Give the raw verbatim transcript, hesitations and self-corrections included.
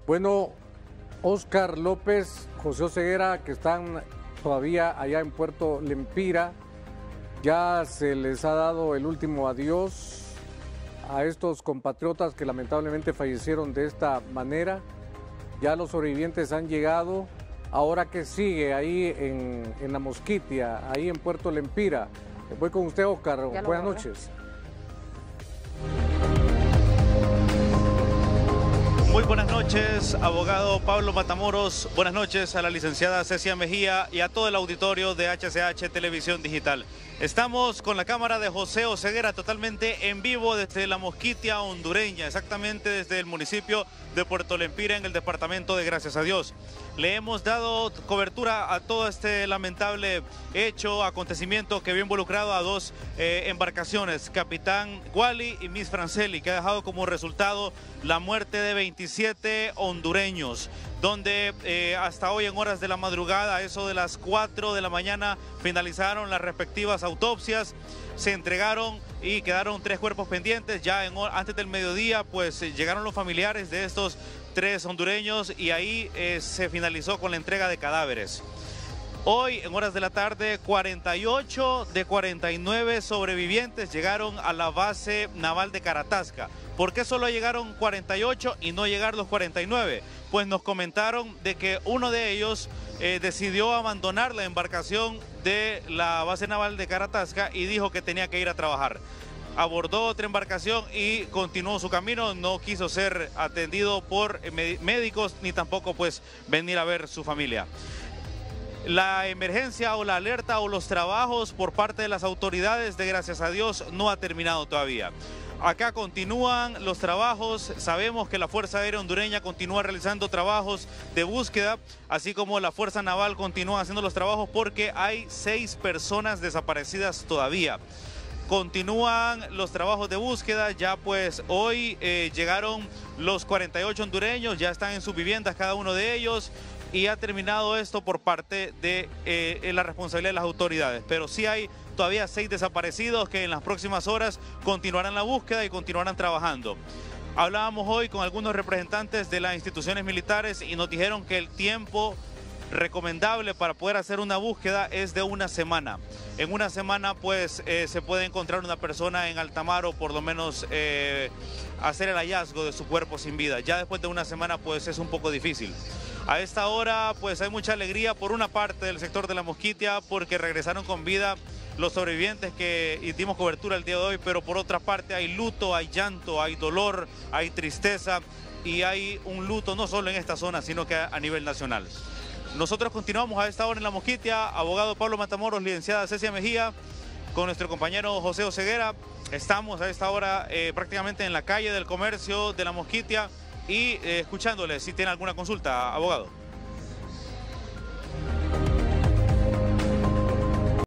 Bueno, Oscar López, José Oseguera, que están todavía allá en Puerto Lempira, ya se les ha dado el último adiós a estos compatriotas que lamentablemente fallecieron de esta manera. Ya los sobrevivientes han llegado. Ahora, ¿qué sigue ahí en, en la Mosquitia, ahí en Puerto Lempira? Voy con usted, Oscar. Buenas noches. Muy buenas noches, abogado Pablo Matamoros. Buenas noches a la licenciada Cecia Mejía y a todo el auditorio de H C H Televisión Digital. Estamos con la cámara de José Oseguera totalmente en vivo desde la Mosquitia hondureña, exactamente desde el municipio de Puerto Lempira en el departamento de Gracias a Dios. Le hemos dado cobertura a todo este lamentable hecho, acontecimiento que había involucrado a dos eh, embarcaciones, Capitán Wally y Miss Franceli, que ha dejado como resultado la muerte de veintisiete hondureños, donde eh, hasta hoy en horas de la madrugada, a eso de las cuatro de la mañana, finalizaron las respectivas autopsias, se entregaron y quedaron tres cuerpos pendientes. Ya en, antes del mediodía, pues eh, llegaron los familiares de estos tres hondureños y ahí eh, se finalizó con la entrega de cadáveres. Hoy, en horas de la tarde, cuarenta y ocho de cuarenta y nueve sobrevivientes llegaron a la base naval de Caratasca. ¿Por qué solo llegaron cuarenta y ocho y no llegaron los cuarenta y nueve? Pues nos comentaron de que uno de ellos eh, decidió abandonar la embarcación de la base naval de Caratasca y dijo que tenía que ir a trabajar. Abordó otra embarcación y continuó su camino, no quiso ser atendido por médicos ni tampoco pues venir a ver su familia. La emergencia o la alerta o los trabajos por parte de las autoridades de Gracias a Dios no ha terminado todavía. Acá continúan los trabajos, sabemos que la Fuerza Aérea Hondureña continúa realizando trabajos de búsqueda, así como la Fuerza Naval continúa haciendo los trabajos porque hay seis personas desaparecidas todavía. Continúan los trabajos de búsqueda, ya pues hoy eh, llegaron los cuarenta y ocho hondureños, ya están en sus viviendas cada uno de ellos y ha terminado esto por parte de eh, la responsabilidad de las autoridades. Pero sí hay todavía seis desaparecidos que en las próximas horas continuarán la búsqueda y continuarán trabajando. Hablábamos hoy con algunos representantes de las instituciones militares y nos dijeron que el tiempo recomendable para poder hacer una búsqueda es de una semana. En una semana pues eh, se puede encontrar una persona en alta mar o por lo menos eh, hacer el hallazgo de su cuerpo sin vida. Ya después de una semana pues es un poco difícil. A esta hora pues hay mucha alegría por una parte del sector de la Mosquitia porque regresaron con vida los sobrevivientes que dimos cobertura el día de hoy, pero por otra parte hay luto, hay llanto, hay dolor, hay tristeza y hay un luto no solo en esta zona sino que a nivel nacional. Nosotros continuamos a esta hora en la Mosquitia, abogado Pablo Matamoros, licenciada Cecia Mejía, con nuestro compañero José Oseguera. Estamos a esta hora eh, prácticamente en la calle del comercio de la Mosquitia y eh, escuchándole si tiene alguna consulta, abogado.